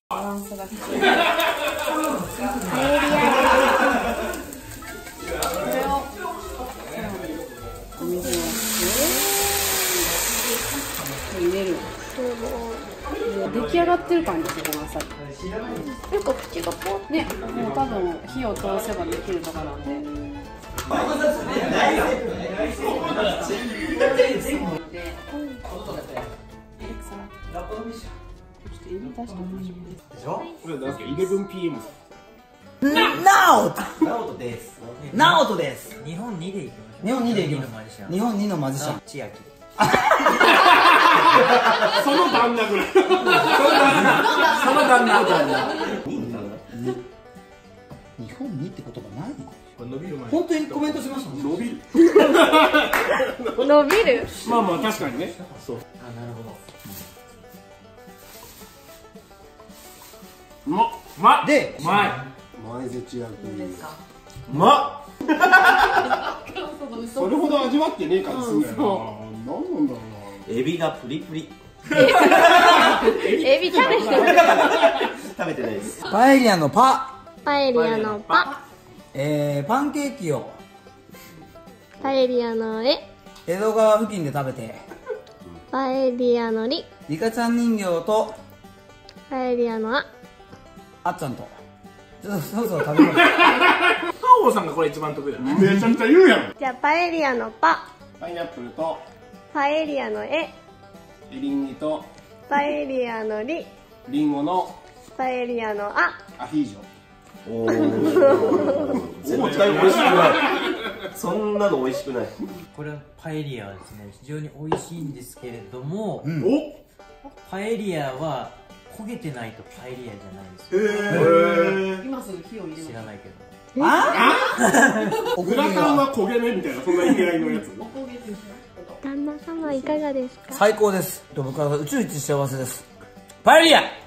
バランスが必要。 パエリア。 これをお水を入れる。出来上がってる感じですよ、このアサリ。 結構口がポッね、もう多分火を通せばできるとかなんで。 11PM。 ナオトです。ナオトです。 日本2でいきましょう。 日本2でいきます。日本2のマジシャン。 千秋。 その旦那ぐらい。その旦那。 日本2って言葉ないの？ 伸びる前。 本当にコメントしましたもん。 伸びる。 伸びる。 まあまあ確かにね。そう。 あ、なるほど。 うまっ。うまっ。 で、 うまい。 どうですか？ うまっ。それほど味わってねえ感じすんだよな。何なんだろうな。 エビがプリプリ。 エビ食べてる。 食べてないです。 パエリアのパ。 パエリアのパ。 パンケーキをパエリアのエ。 江戸川付近で食べて、 パエリアのリ。 リカちゃん人形とパエリアのア。 あっちゃんとちょっとそろそろ食べます。 カオさんがこれ一番得意だね。めちゃくちゃ言うやん。 じゃあパエリアのパ。 パイナップルとパエリアのエ。 エリンギとパエリアのリ。 リンゴのパエリアのア。 アヒージョ。 おお。絶対美味しくない。そんなの美味しくない。 これはパエリアはですね、非常に美味しいんですけれども、 お。 パエリアは焦げてないとパエリアじゃないんですよ。 今すぐ火を入れ知らないけど。 グラタンは焦げ目みたいな、そんな意味合いのやつ。 旦那様いかがですか？ 最高です。僕は宇宙一幸せです。パエリア。